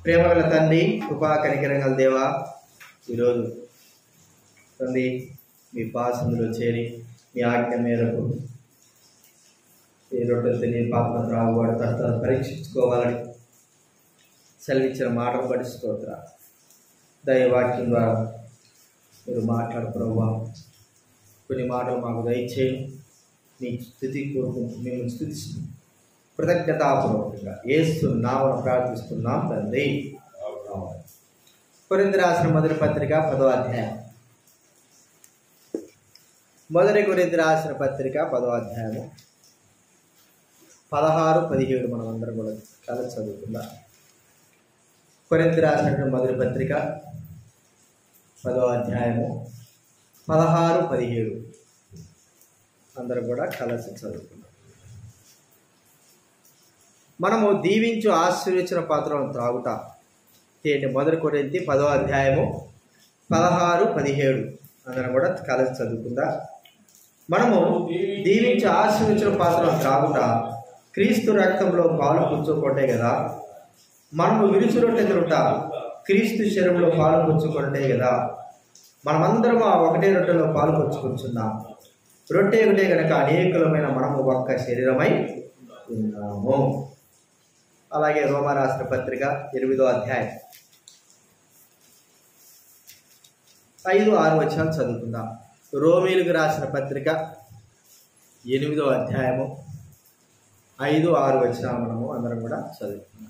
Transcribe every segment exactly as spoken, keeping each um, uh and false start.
ప్రేమగల తండ్రి, కృపా కనికరంగల దేవా, ఈరోజు తండ్రి మీ పాసంలో చేరి మీ ఆజ్ఞ మేరకు ఈ రొట్టెలు తిని పాప త్రాగువాడు తను పరీక్షించుకోవాలని సెలవిచ్చిన మాటలు బట్టి స్తోత్ర. దైవవాక్యం ద్వారా మీరు మాట్లాడు ప్రభువా, కొన్ని మాటలు మాకు దయచేయి. మీ స్థుతి కోరుకు మేము స్థుతిస్తున్నాం, కృతజ్ఞతాపూర్వకంగా యేసు నామమున ప్రార్థిస్తున్నాం తండ్రి. కొరింథీయులకు రాసిన మొదటి పత్రిక పదో అధ్యాయం మొదటి కొరింథీయులకు రాసిన పత్రిక పదో అధ్యాయము పదహారు పదిహేడు మనం అందరం కూడా కలిసి చదువుకుందాం. కొరింథీయులకు రాసినటువంటి మొదటి పత్రిక పదో అధ్యాయము పదహారు పదిహేడు అందరూ కూడా కలిసి చదువుకుందాం. మనము దీవించు ఆశీర్వచన పాత్రలను త్రాగుట ఏంటి? మొదటి కొరింథీ పదో అధ్యాయము పదహారు పదిహేడు అందరం కూడా కలిసి చదువుకుందా. మనము దీవించు ఆశీర్వచన పాత్రలను త్రాగుట క్రీస్తు రక్తంలో పాలు పుచ్చుకుంటే కదా. మనము విరుచు రొట్టె తిరుట క్రీస్తు శరీరంలో పాలు పుచ్చుకుంటే కదా. మనమందరం ఆ ఒకటే రొట్టెలో పాలు పుచ్చుకుంటున్నాం. రొట్టె ఒకటే కనుక అనేకులమైన మనము ఒక్క శరీరమై ఉన్నాము. అలాగే రోమా రాష్ట్ర పత్రిక ఎనిమిదో అధ్యాయం ఐదు ఆరు వచనాలు చదువుకుందాం. రోమీలకు రాసిన పత్రిక ఎనిమిదో అధ్యాయము ఐదు ఆరు వచనాలు మనము అందరం కూడా చదువుకుందాం.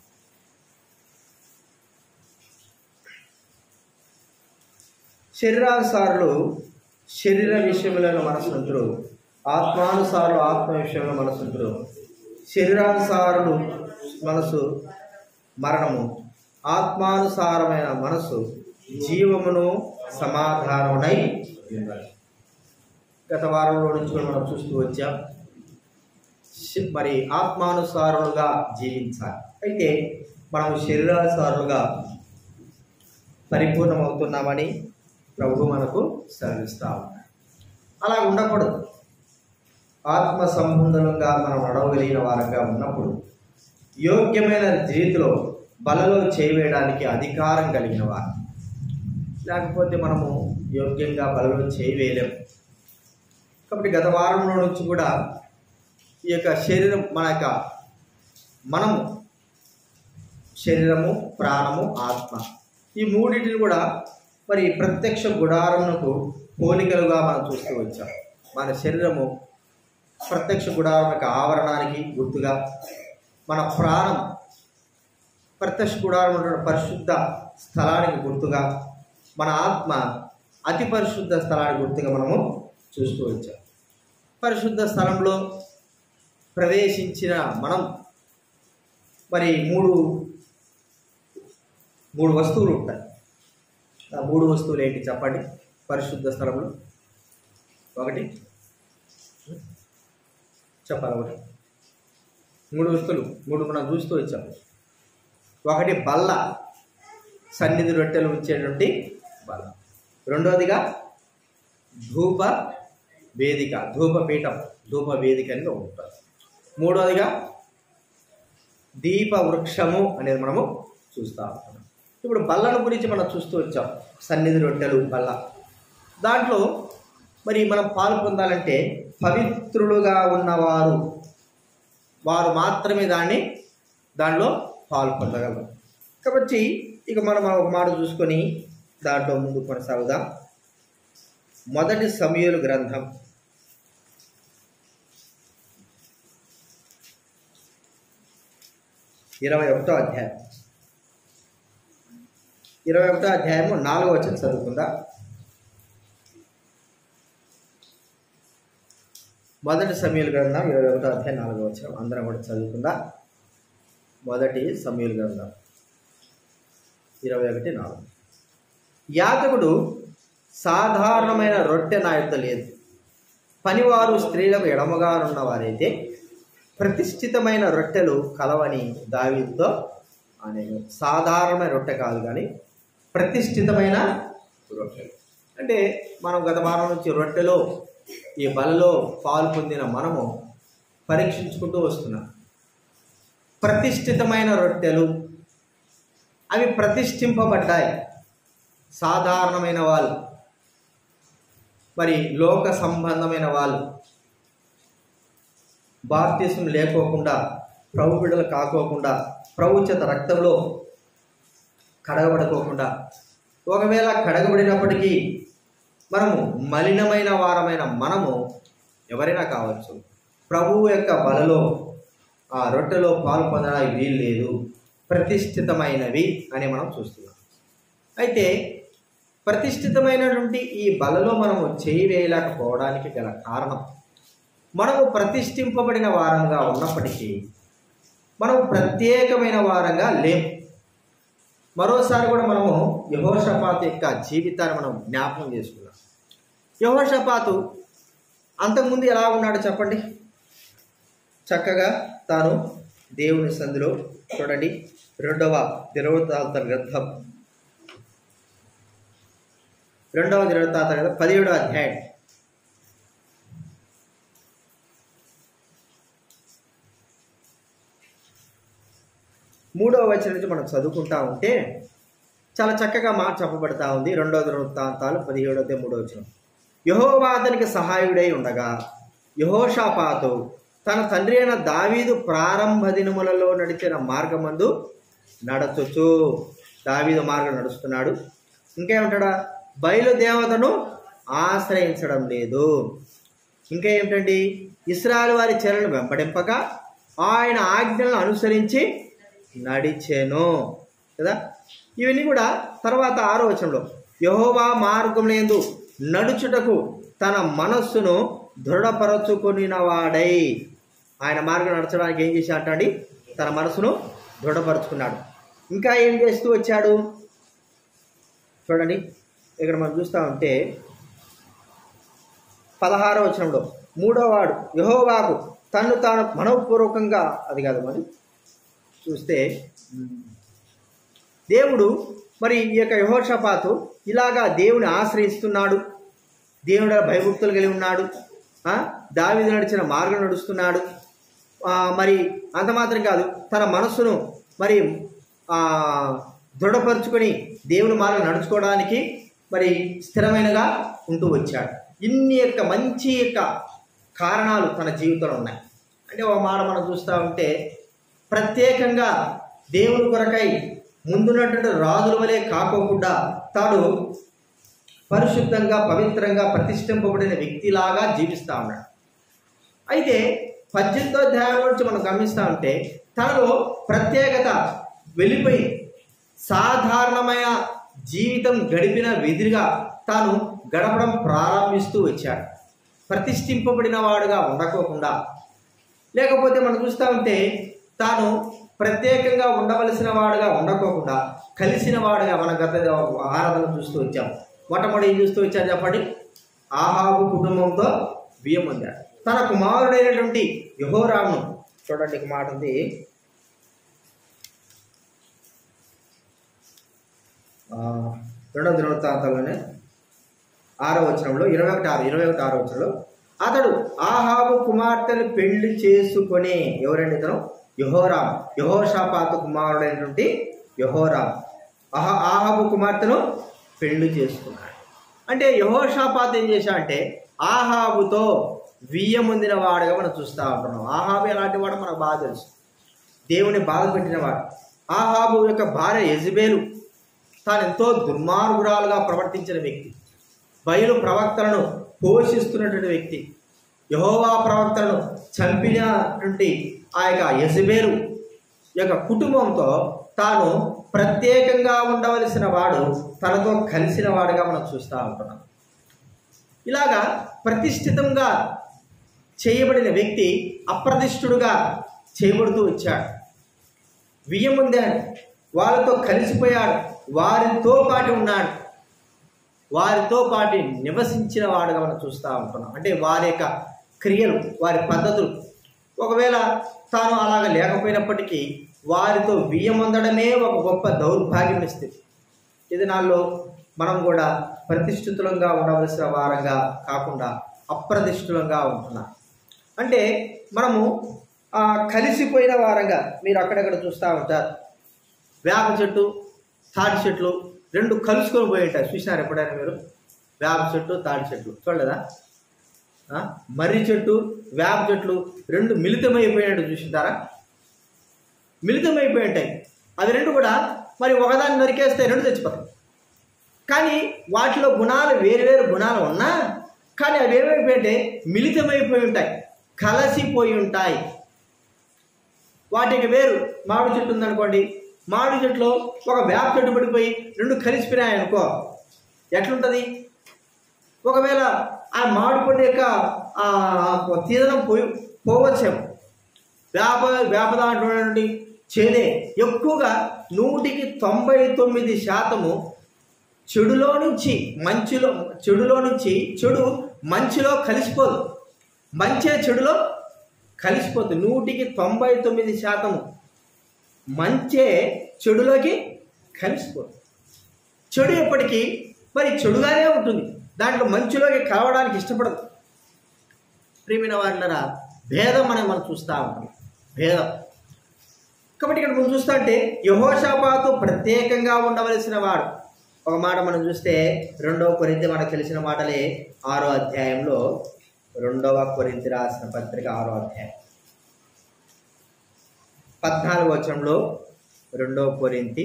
శరీరానుసారులు శరీర విషయంలో మనసుంటారు, ఆత్మానుసారులు ఆత్మ విషయంలో మనసుంటారు. శరీరానుసారులు మనసు మరణము, ఆత్మానుసారమైన మనసు జీవమును సమాధానమునై ఉండాలి. గత వారంలో నుంచి కూడా మనం చూస్తూ వచ్చాం. మరి ఆత్మానుసారులుగా జీవించాలి. అయితే మనము శరీరానుసారులుగా పరిపూర్ణమవుతున్నామని ప్రభు మనకు సెలవిస్తా ఉన్నాడు. అలా ఉండకూడదు. ఆత్మ సంబంధంగా మనం నడవగలిగిన వారంగా ఉన్నప్పుడు యోగ్యమైన రీతిలో బలలో చేయవేయడానికి అధికారం కలిగిన వారు, లేకపోతే మనము యోగ్యంగా బలలో చేయవేయలేము. కాబట్టి గత వారంలో నుంచి కూడా ఈ యొక్క శరీరం మన యొక్క మనము శరీరము, ప్రాణము, ఆత్మ ఈ మూడింటిని కూడా మరి ప్రత్యక్ష గుడారమునకు పోలికలుగా మనం చూస్తూ వచ్చాం. మన శరీరము ప్రత్యక్ష గుడారం యొక్క ఆవరణానికి గుర్తుగా, మన ప్రాణం ప్రత్యక్ష గుడారం పరిశుద్ధ స్థలానికి గుర్తుగా, మన ఆత్మ అతి పరిశుద్ధ స్థలానికి గుర్తుగా మనము చూస్తూ వచ్చాం. పరిశుద్ధ స్థలంలో ప్రవేశించిన మనం మరి మూడు మూడు వస్తువులు ఉంటాయి. ఆ మూడు వస్తువులు ఏంటి చెప్పండి? పరిశుద్ధ స్థలంలో ఒకటి చెప్పాలి. ఒకటి మూడు వస్తువులు మూడు మనం చూస్తూ వచ్చాం. ఒకటి బల్ల, సన్నిధి రొట్టెలు ఉంచేటువంటి బల్ల. రెండవదిగా ధూప వేదిక, ధూపపీఠం, ధూప వేదిక అనేది ఉంటుంది. మూడవదిగా దీప వృక్షము అనేది మనము చూస్తూ ఉంటాం. ఇప్పుడు బల్లను గురించి మనం చూస్తూ వచ్చాం. సన్నిధి రొట్టెలు, బల్ల. దాంట్లో మరి మనం పాలు పొందాలంటే పవిత్రులుగా ఉన్నవారు వారు మాత్రమే దాన్ని దానిలో పాలు పొందగలరు. కాబట్టి ఇక మనం ఒక మాట చూసుకొని దాంట్లో ముందు కొనసాగుదాం. మొదటి సమూయేలు గ్రంథం ఇరవై ఒకటో అధ్యాయం ఇరవై ఒకటో అధ్యాయము నాలుగో వచనం చదువుకుందా. మొదటి సమూయేలు గ్రంథం ఇరవై ఒకటో అధ్యాయం నాలుగో వచనం అందరం కూడా చదువుకుందా. మొదటి సమూయేలు గ్రంథం ఇరవై ఒకటి నాలుగు. యాజకుడు సాధారణమైన రొట్టె నా యొద్ద లేదు, పనివారు స్త్రీలకు ఎడమగా ఉన్నవారైతే ప్రతిష్ఠితమైన రొట్టెలు కలవని దావీదుతో అనేను. సాధారణమైన రొట్టె కాదు కానీ ప్రతిష్ఠితమైన రొట్టెలు. అంటే మనం గత వారం నుంచి రొట్టెలో ఈ బలలో పాలు పొందిన మనము పరీక్షించుకుంటూ వస్తున్నాం. ప్రతిష్ఠితమైన రొట్టెలు అవి ప్రతిష్ఠింపబడ్డాయి. సాధారణమైన వాళ్ళు, మరి లోక సంబంధమైన వాళ్ళు, బాప్తిసం లేకోకుండా, ప్రభు బిడ్డలు కాకోకుండా, ప్రభు చేత రక్తంలో కడగబడుకోకుండా, ఒకవేళ కడగబడినప్పటికీ మనము మలినమైన వారమైన మనము ఎవరైనా కావచ్చు, ప్రభువు యొక్క బలలో ఆ రొట్టెలో పాలు పొందడానికి వీలు లేదు, ప్రతిష్ఠితమైనవి అని మనం చూస్తున్నాం. అయితే ప్రతిష్ఠితమైనటువంటి ఈ బలలో మనము చేయి వేయలేకపోవడానికి గల కారణం, మనము ప్రతిష్ఠింపబడిన వారంగా ఉన్నప్పటికీ మనము ప్రత్యేకమైన వారంగా లేము. మరోసారి కూడా మనము యెహోషాపాతు యొక్క జీవితాన్ని మనం జ్ఞాపకం చేసుకున్నాం. యెహోషాపాతు అంతకుముందు ఎలా ఉన్నాడు చెప్పండి? చక్కగా తాను దేవుని సంధిలో, చూడండి రెండవ దినవృత్తాంత గ్రంథం రెండవ దినవృత్తాంత గ్రంథం పదిహేడవ అధ్యాయం మూడవ వచనం నుంచి మనం చదువుకుంటా ఉంటే చాలా చక్కగా మాట చెప్పబడతా ఉంది. రెండవ దినవృత్తాంతాలు పదిహేడవ మూడవ వచనం. యెహోవా అతనికి సహాయుడై ఉండగా యెహోషాపాతు తన తండ్రి అయిన దావీదు ప్రారంభ దినములలో నడిచిన మార్గమందు నడచుచు, దావీదు మార్గం నడుస్తున్నాడు. ఇంకేమంటాడా? బయలుదేవతను ఆశ్రయించడం లేదు. ఇంకా ఏమిటండి? ఇశ్రాయేలు వారి చర్యలను వెంబడింపక ఆయన ఆజ్ఞలను అనుసరించి నడిచెను కదా. ఇవన్నీ కూడా తర్వాత ఆరో వచనంలో యెహోవా మార్గములందు నడుచుటకు తన మనస్సును దృఢపరచుకొనిన వాడై, ఆయన మార్గం నడచడానికి ఏం చేశాడండి? తన మనసును దృఢపరుచుకున్నాడు. ఇంకా ఏం చేస్తూ వచ్చాడు చూడండి. ఇక్కడ మనం చూస్తూ ఉంటే పదహారో వచనంలో మూడో వాడు యెహోవాకు తను తాను మనఃపూర్వకంగా, అది కాదు మరి చూస్తే దేవుడు మరి ఈ యొక్క యెహోషాపాతు ఇలాగా దేవుని ఆశ్రయిస్తున్నాడు, దేవుడు భయభక్తులు కలిగి ఉన్నాడు, దావీదు నడిచిన మార్గం నడుస్తున్నాడు. మరి అంత మాత్రం కాదు, తన మనస్సును మరి దృఢపరుచుకొని దేవుని మార్గం నడుచుకోవడానికి మరి స్థిరమైనగా ఉంటూ వచ్చాడు. ఇన్ని యొక్క మంచి యొక్క కారణాలు తన జీవితంలో ఉన్నాయి. అంటే ఒక మాట మనం చూస్తూ ఉంటే ప్రత్యేకంగా దేవుని కొరకై ముందున్నటువంటి రాజుల వలె కాకోకుండా తాను పరిశుద్ధంగా పవిత్రంగా ప్రతిష్ఠింపబడిన వ్యక్తిలాగా జీవిస్తూ ఉన్నాడు. అయితే పద్దెనిమిదో అధ్యాయం నుంచి మనం గమనిస్తూ ఉంటే తనలో ప్రత్యేకత వెళ్ళిపోయి సాధారణమైన జీవితం గడిపిన విధిగా తాను గడపడం ప్రారంభిస్తూ వచ్చాడు. ప్రతిష్ఠింపబడిన వాడుగా ఉండకోకుండా, లేకపోతే మనం చూస్తూ ఉంటే తాను ప్రత్యేకంగా ఉండవలసిన వాడుగా ఉండకోకుండా కలిసిన వాడుగా మన గత ఆరాధన చూస్తూ వచ్చాం. మొట్టమొదటి ఏం చూస్తూ వచ్చారు చెప్పండి? ఆహాబు కుటుంబంతో బియ్యం పొందాడు. తన కుమారుడైనటువంటి యెహోరామును, చూడండి ఒక మాట ఉంది, రెండవ దినవృత్తాంతంలోనే ఆరో వచనంలో ఇరవై ఒకటి ఆరు ఇరవై ఒకటి ఆరో వచనంలో అతడు ఆహాబు కుమార్తెను పెళ్లి చేసుకొని, ఎవరండి ఇతను? యెహోరాం, యెహోషాపాతు కుమారుడైనటువంటి యెహోరాం ఆహా ఆహాబు కుమార్తెను పెళ్లి చేసుకున్నాడు. అంటే యెహోషాపాతు ఏం చేశా అంటే ఆహాబుతో వియ్యముందిన వాడుగా మనం చూస్తూ ఉంటున్నాం. ఆహాబు ఎలాంటి వాడు మనకు బాగా తెలుసు, దేవుని బాధ పెట్టినవాడు. ఆహాబు యొక్క భార్య యెజబెలు తాను ఎంతో దుర్మార్గురాలుగా ప్రవర్తించిన వ్యక్తి, బయలు ప్రవక్తలను పోషిస్తున్నటువంటి వ్యక్తి, యెహోవా ప్రవక్తలను చంపినటువంటి ఆ యొక్క యెజబెలు యొక్క కుటుంబంతో తాను ప్రత్యేకంగా ఉండవలసిన వాడు తనతో కలిసిన వాడుగా మనం చూస్తూ ఉంటున్నాం. ఇలాగా ప్రతిష్ఠితంగా చేయబడిన వ్యక్తి అప్రతిష్ఠుడుగా చేయబడుతూ వచ్చాడు. వియ్యం పొందాడు, వాళ్ళతో కలిసిపోయాడు, వారితో పాటు ఉన్నాడు, వారితో పాటు నివసించిన వాడుగా మనం చూస్తూ ఉంటున్నాం. అంటే వారి యొక్క క్రియలు, వారి పద్ధతులు, ఒకవేళ తాను అలాగ లేకపోయినప్పటికీ వారితో బియ్యం పొందడమే ఒక గొప్ప దౌర్భాగ్యం ఇస్తుంది. ఇది నాలో మనం కూడా ప్రతిష్ఠితులంగా ఉండవలసిన వారంగా కాకుండా అప్రతిష్ఠులంగా ఉంటున్నాం. అంటే మనము కలిసిపోయిన వారంగా, మీరు అక్కడక్కడ చూస్తూ ఉంటారు, వేప చెట్టు తాటి చెట్లు రెండు కలుసుకొని పోయి ఉంటాయి. చూసినారు ఎప్పుడైనా మీరు? వేప చెట్టు తాటి చెట్లు చూడలేదా? మర్రి చెట్టు వేప చెట్లు రెండు మిళితమైపోయినట్టు చూసింటారా? మిళితమైపోయి ఉంటాయి. అవి రెండు కూడా మరి ఒకదాన్ని నరికేస్తే రెండు తెచ్చిపోతాయి. కానీ వాటిలో గుణాలు వేరు వేరు గుణాలు ఉన్నా కానీ అవి ఏమైపోయింటే మిళితమైపోయి ఉంటాయి, కలసిపోయి ఉంటాయి. వాటికి వేరు మామిడి చెట్టు ఉందనుకోండి, మామిడి చెట్టులో ఒక వేప చెట్టు పడిపోయి రెండు కలిసిపోయినాయి అనుకో, ఎట్లుంటుంది? ఒకవేళ ఆ మామిడి పండు యొక్క తీదనం పోయి పోవచ్చేమో. వేప వేప దాంట్లో నుండి చేదే ఎక్కువగా నూటికి తొంభై తొమ్మిది శాతము చెడులో నుంచి మంచిలో చెడులో నుంచి చెడు మంచిలో కలిసిపోదు, మంచే చెడులో కలిసిపోతుంది. నూటికి తొంభై తొమ్మిది శాతము మంచే చెడులోకి కలిసిపోతుంది. చెడు ఎప్పటికీ మరి చెడుగానే ఉంటుంది, దాంట్లో మంచిలోకి కలవడానికి ఇష్టపడదు. ప్రియమైన వారినరా భేదం అనేది మనం చూస్తూ ఉంటాం, భేదం. కాబట్టి ఇక్కడ మనం చూస్తా అంటే యెహోషాపాతు ప్రత్యేకంగా ఉండవలసిన వాడు. ఒక మాట మనం చూస్తే రెండవ కొరింథీ మనకు తెలిసిన మాటలే ఆరో అధ్యాయంలో, రెండవ కొరింథీ రాసిన పత్రిక ఆరో అధ్యాయం పద్నాలుగు వచనంలో, రెండవ కొరింథీ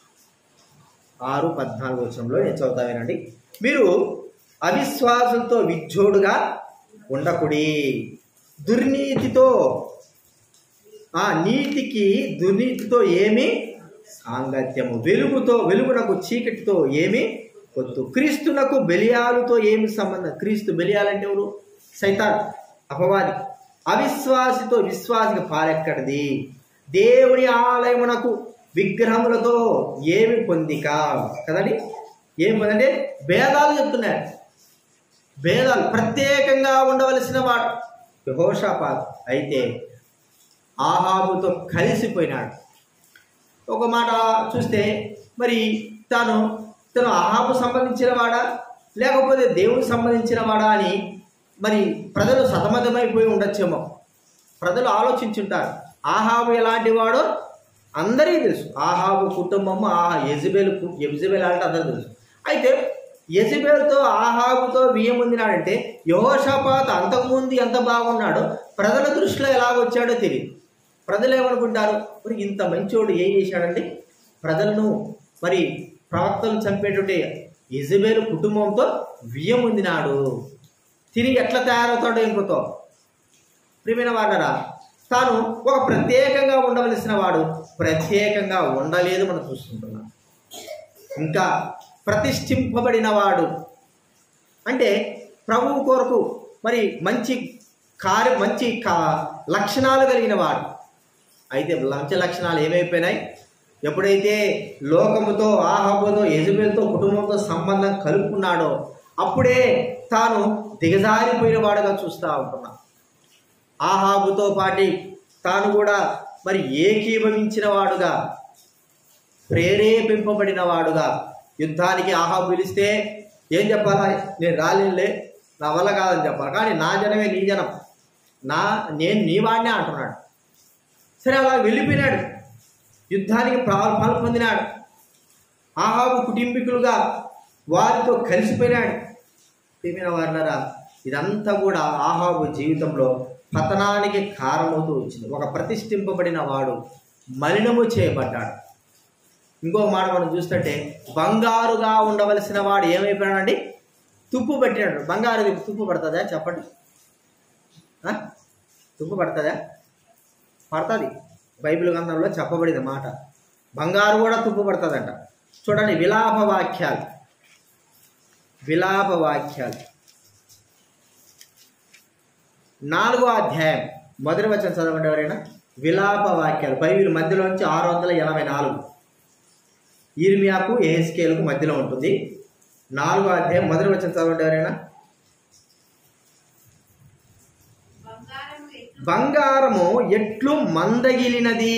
ఆరు పద్నాలుగు వచనంలో నేను చదువుతా వినండి. మీరు అవిశ్వాసులతో విజ్జోడుగా ఉండకుడి, దుర్నీతితో ఆ నీతికి దుర్నీతితో ఏమి సాంగత్యము, వెలుగుతో వెలుగునకు చీకటితో ఏమి పొత్తు, క్రీస్తునకు బెలియాలుతో ఏమి సంబంధం. క్రీస్తు బెలియాలంటే ఎవరు? సైతాన్, అపవాది. అవిశ్వాసితో విశ్వాసికి పాలెక్కడిది, దేవుని ఆలయమునకు విగ్రహములతో ఏమి పొందిక కదండి. ఏమి పొందంటే భేదాలు చెప్తున్నాడు, భేదాలు. ప్రత్యేకంగా ఉండవలసిన వాడు యెహోషాపాతు అయితే ఆహాబుతో కలిసిపోయినాడు. ఒక మాట చూస్తే మరి తాను తను ఆహాబు సంబంధించిన వాడా లేకపోతే దేవుడికి సంబంధించిన వాడా అని మరి ప్రజలు సతమతమైపోయి ఉండొచ్చేమో. ప్రజలు ఆలోచించుంటారు, ఆహాబు ఎలాంటి వాడో అందరికీ తెలుసు. ఆహాబు కుటుంబము ఆ యెజబెల్ యెజబెల్ అంటే అందరూ తెలుసు. అయితే యెజబెల్తో ఆహాబుతో బియ్యం పొందినాడంటే యెహోషాపాతు అంతకుముందు ఎంత బాగున్నాడో ప్రజల దృష్టిలో ఎలాగొచ్చాడో తెలియదు. ప్రజలు ఏమనుకుంటారు, మరి ఇంత మంచోడు ఏం చేశాడండి, ప్రజలను మరి ప్రవక్తలను చంపేటువంటి యెజబెల్ కుటుంబంతో బియ్యం పొందినాడు, తిరిగి ఎట్లా తయారవుతాడో ఇంకొతో. ప్రియమైన వాడరా తాను ఒక ప్రత్యేకంగా ఉండవలసిన వాడు ప్రత్యేకంగా ఉండలేదు మనం చూసుకుంటున్నాం. ఇంకా ప్రతిష్ఠింపబడిన వాడు అంటే ప్రభువు కొరకు మరి మంచి కార్య మంచి కా లక్షణాలు కలిగిన వాడు. అయితే మంచి లక్షణాలు ఏమైపోయినాయి? ఎప్పుడైతే లోకముతో ఆహాబుతో యెజబెల్తో కుటుంబంతో సంబంధం కలుపుకున్నాడో అప్పుడే తాను దిగజారిపోయిన వాడుగా చూస్తూ ఉంటున్నా. ఆహాబుతో పాటి తాను కూడా మరి ఏకీభవించిన వాడుగా, ప్రేరేపింపబడిన వాడుగా, యుద్ధానికి ఆహాబు పిలిస్తే ఏం చెప్పాలా? నేను రాలేనులే, నా వల్ల కాదని చెప్పాలి. కానీ నా జనమే నీ జనం, నా నేను నీ వాడినే అంటున్నాడు. సరే అలా వెళ్ళిపోయినాడు, యుద్ధానికి పాలు పొందినాడు. ఆహాబు కుటుంబీకులుగా వారితో కలిసిపోయినాడు. ప్రియమైన వారినరా ఇదంతా కూడా ఆహాబు జీవితంలో పతనానికి కారణమవుతూ వచ్చింది. ఒక ప్రతిష్ఠింపబడిన వాడు మలినము చేయబడ్డాడు. ఇంకొక మాట మనం చూస్తుంటే బంగారుగా ఉండవలసిన వాడు ఏమైపోయాడండి? తుప్పు పెట్టినాడు. బంగారు తుప్పు పడుతుందా చెప్పండి? తుప్పు పడుతుందా? పడుతుంది. బైబిల్ గ్రంథంలో చెప్పబడిన మాట. బంగారు కూడా తుప్పు పడుతుందంట. చూడండి, విలాప వాక్యాలు విలాప వాక్యాలు నాలుగో అధ్యాయం మొదటి వచనం చదవండి ఎవరైనా. విలాప వాక్యాలు బైబిల్ మధ్యలో నుంచి ఆరు వందల ఎనభై నాలుగు ఇర్మియాకు యెహెజ్కేలుకు మధ్యలో ఉంటుంది. నాలుగో అధ్యాయం మొదటి వచనం చదవండి ఎవరైనా. బంగారము ఎట్లు మందగిలినది,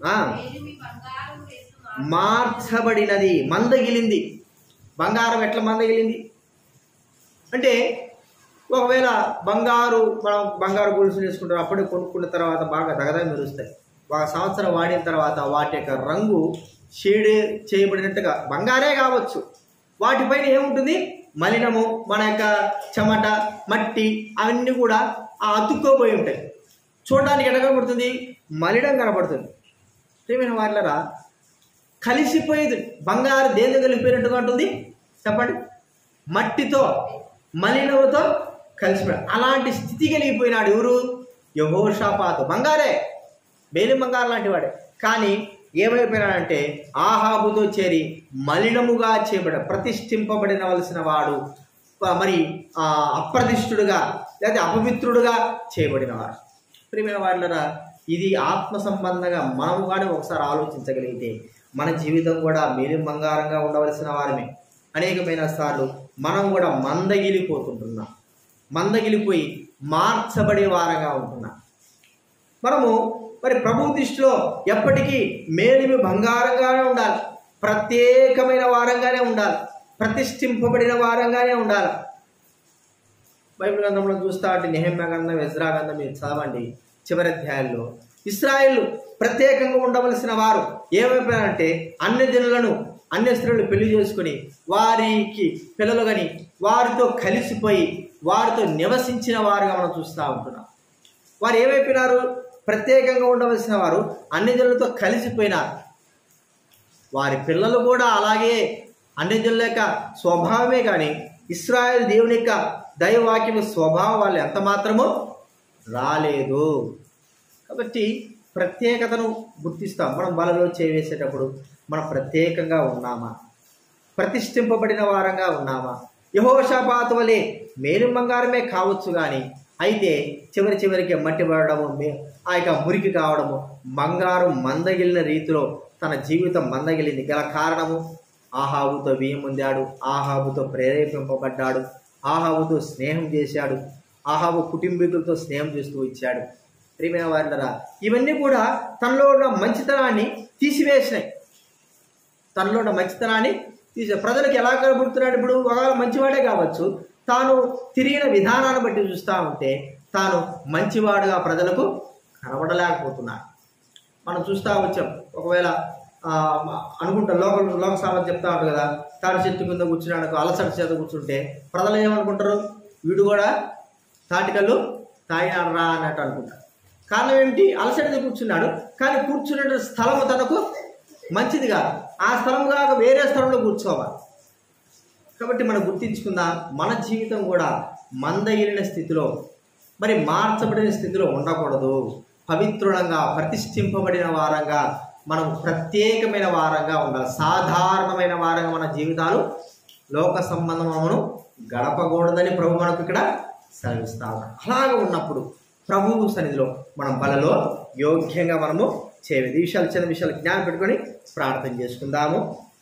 మార్చబడినది. మందగిలింది. బంగారం ఎట్లా మందగిలింది అంటే ఒకవేళ బంగారు మనం బంగారు గొలుసులు వేసుకుంటాం, అప్పుడే కొనుక్కున్న తర్వాత బాగా దగదగ మెరుస్తాయి. ఒక సంవత్సరం వాడిన తర్వాత వాటి యొక్క రంగు షేడ్ చేయబడినట్టుగా బంగారే కావచ్చు, వాటిపైన ఏముంటుంది? మలినము, మన యొక్క చెమట, మట్టి అవన్నీ కూడా ఆ అతుక్కోపోయి ఉంటాయి. చూడడానికి ఎట్లా కనబడుతుంది? మలినం కనబడుతుంది. ప్రియమైన వాళ్ళరా, కలిసిపోయేది బంగారు దేంతో కలిసిపోయినట్టుగా ఉంటుంది చెప్పండి? మట్టితో, మలినముతో కలిసిపోయాడు. అలాంటి స్థితి కలిగిపోయినాడు ఎవరు? యెహోషాపాతు. బంగారే, మేలిం బంగారు లాంటి వాడే. కానీ ఏమైపోయినాడంటే ఆహాబుతో చేరి మలినముగా చేయబడ ప్రతిష్ఠింపబడినవలసిన వాడు, మరి అప్రతిష్ఠుడుగా లేదా అపవిత్రుడుగా చేయబడినవాడు. ప్రియమైన వాళ్ళరా, ఇది ఆత్మ సంబంధంగా మనము కానీ ఒకసారి ఆలోచించగలిగితే మన జీవితం కూడా మేలిం బంగారంగా ఉండవలసిన వారమే. అనేకమైన సార్లు మనం కూడా మందగిలిపోతుంటున్నాం, మందగిలిపోయి మార్చబడే వారంగా ఉంటున్నాం. మనము మరి ప్రభు దృష్టిలో ఎప్పటికీ మేలిమి బంగారంగానే ఉండాలి, ప్రత్యేకమైన వారంగానే ఉండాలి, ప్రతిష్ఠింపబడిన వారంగానే ఉండాలి. బైబిల్ గ్రంథంలో చూస్తా అంటే నెహెమ్యా గ్రంథం, ఎజ్రా గ్రంథం మీరు చదవండి. చివరి అధ్యాయాల్లో ఇశ్రాయేలు ప్రత్యేకంగా ఉండవలసిన వారు ఏమైపోయారంటే అన్య జనులను, అన్య స్త్రీలు పెళ్లి చేసుకుని వారికి పిల్లలు కానీ వారితో కలిసిపోయి వారితో నివసించిన వారుగా మనం చూస్తూ ఉంటున్నాం. వారు ఏమైపోయినారు? ప్రత్యేకంగా ఉండవలసిన వారు అన్యజనులతో కలిసిపోయినారు. వారి పిల్లలు కూడా అలాగే అన్యజనుల యొక్క స్వభావమే, కానీ ఇశ్రాయేలు దేవుని యొక్క దైవవాక్యం స్వభావం వాళ్ళు ఎంత మాత్రమో రాలేదు. కాబట్టి ప్రత్యేకతను గుర్తిస్తాం. మనం బలలో చేవేసేటప్పుడు మనం ప్రత్యేకంగా ఉన్నామా, ప్రతిష్ఠింపబడిన వారంగా ఉన్నామా? యెహోషాపాతు వలె మేలిం బంగారమే కావచ్చు, కానీ అయితే చివరి చివరికి మట్టి పడడము, ఆ యొక్క మురికి కావడము, బంగారం మందగిలిన రీతిలో తన జీవితం మందగిలింది. గల కారణము ఆహాబుతో బియ్యం పొందాడు, ఆహాబుతో ప్రేరేపింపబడ్డాడు, ఆహాబుతో స్నేహం చేశాడు, ఆహాబు కుటుంబీకులతో స్నేహం చేస్తూ ఇచ్చాడు. ప్రియమైన వారులారా, ఇవన్నీ కూడా తనలో ఉన్న మంచితనాన్ని తీసివేసినాయి. తనలో ఉన్న మంచితనాన్ని తీసే ప్రజలకు ఎలా కనబడుతున్నాడు? ఇప్పుడు ఒకవేళ మంచివాడే కావచ్చు, తాను తిరిగిన విధానాన్ని బట్టి చూస్తూ ఉంటే తాను మంచివాడుగా ప్రజలకు కనబడలేకపోతున్నాడు. మనం చూస్తూ వచ్చాం. ఒకవేళ అనుకుంటా లోక లోక సామెత చెప్తా ఉంటారు కదా, తాడి చెట్టు కింద కూర్చున్నాడు, అలసట చేత కూర్చుంటే ప్రజలు ఏమనుకుంటారు? వీడు కూడా తాటికల్లు తాగినాడరా అన్నట్టు అనుకుంటారు. కారణం ఏమిటి? అలసటతో కూర్చున్నాడు, కానీ కూర్చున్న స్థలము తనకు మంచిది కాదు. ఆ స్థలం కాక వేరే స్థలంలో కూర్చోవాలి. కాబట్టి మనం గుర్తించుకుందాం, మన జీవితం కూడా మందగిలిన స్థితిలో, మరి మార్చబడిన స్థితిలో ఉండకూడదు. పవిత్రులంగా, ప్రతిష్ఠింపబడిన వారంగా, మనం ప్రత్యేకమైన వారంగా ఉండాలి. సాధారణమైన వారంగా మన జీవితాలు లోక సంబంధమును గడపకూడదని ప్రభు మనకు ఇక్కడ సెలవిస్తా ఉన్నాడు. అలాగే ఉన్నప్పుడు ప్రభువు సన్నిధిలో మనం బలలో యోగ్యంగా మనము చేయలేదు. ఈ విషయాలు చిన్న విషయాలు జ్ఞానం పెట్టుకొని ప్రార్థన చేసుకుందాము.